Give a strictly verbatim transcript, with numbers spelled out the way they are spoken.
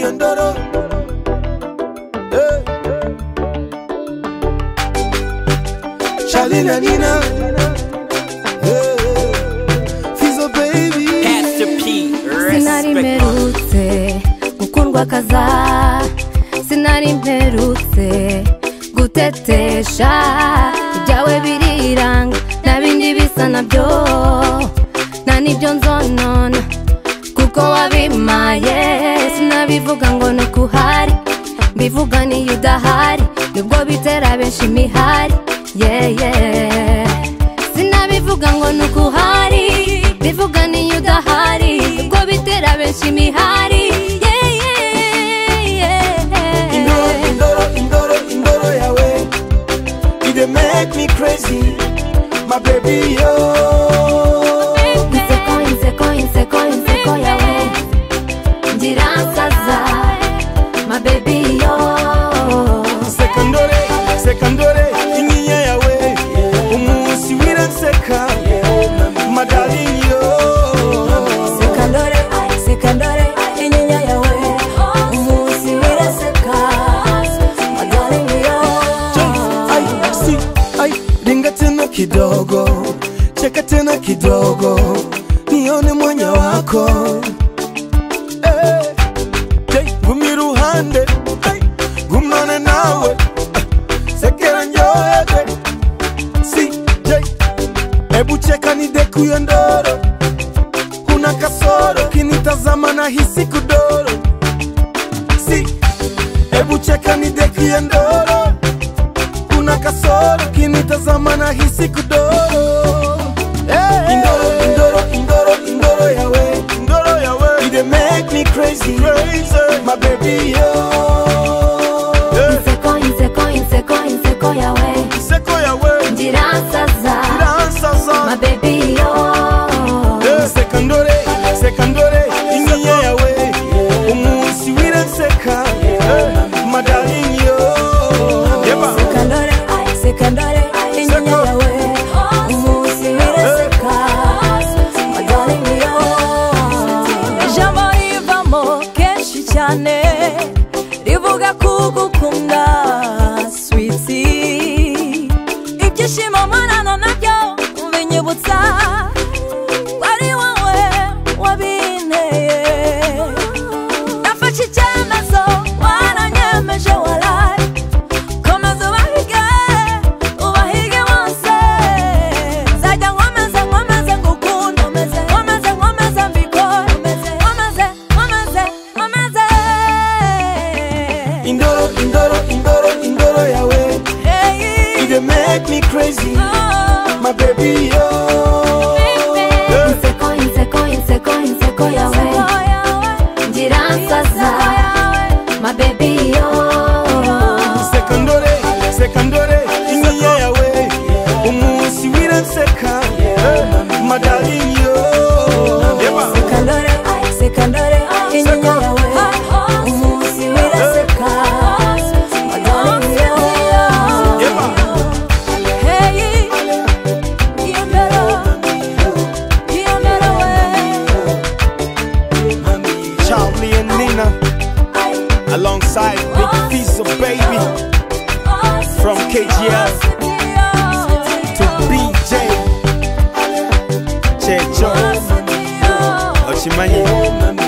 INDORO. Hey. Charly and Nina. Hey. FIZZO baby. Pastor P. Sinari mperutse gukundwa kaza, sinari mperutse gutetesha, ibyawe biriranga nabindi bisa nabyo, nta nibyo nzonona kuko wabimaye. Sinabivuga ngo nukuhari, mbivuga niyo udahari, nubwo bitera benshi imihari. Yeah, yeah. Sinabivuga ngo nukuhari, mbivuga niyo udahari, nubwo bitera benshi imihari. Yeah, yeah, yeah. Indoro, Indoro, Indoro, Indoro yawe, you dey make me crazy, my baby yo. Inseko, inseko, inseko, inseko yawe, ndiransaza, my baby yo. Sekandore, sekandore, inyinya yawe, umunsi wiranseka, my darling yo. Sekandore, sekandore, inyinya yawe, umunsi wiranseka, my darling yo. Ay, si, ay, ringa tena kidogo, cheka tena kidogo, nione mwenye wako. Hey, hey, gumi ruhande, hey, gumane nawe, sekera njoebe. Si, hey, ebu cheka nideku INDORO, kuna kasoro, kinitazama na hisi kudoro. Si, ebu cheka nideku INDORO, kuna kasoro, kinitazama na hisi kudoro. Hey. Indoro, Indoro, Indoro, Indoro yawe, Indoro yawe, you dey make me crazy, crazy, my baby yo. Inseko, inseko, inseko, inseko yawe, Inseko yawe, ndiransaza, ndiransaza, my baby yo. hey. Sekandore, sekandore, inyinya yawe, umunsi wiranseka, hey. My darling yo. Yeba. Sekandore, sekandore, inyinya yawe, umunsi wiranseka, my darling yo. Ijambo rivamo kenshi cyane, rivuga kugukunda sweetie, ibyishimo murano nabyo binyibutsa wari wowe wabinteye. Nafashe icyemezo waranyemeje waraye, komeza ubahige ubahige bose, nzajya nkomeze nkomeze ngukunda, nkomeze nkomeze mbikore, nkomeze nkomeze nkomeze. Indoro, Indoro, Indoro, Indoro yawe, you dey make me crazy, my baby yo. Inseko, inseko, inseko, inseko yawe, ndiransaza, my baby yo. Sekandore, sekandore, inyinya yawe, umunsi wiranseka, my darling yo. Yeba. Sekandore, sekandore, inyinya yawe, umunsi wiranseka, my darling yo. Yeba. Hey, INDORO, INDORO we. Charly and Nina, alongside Big FIZZO baby, from K G L to B J, Checho, Ochimanyi.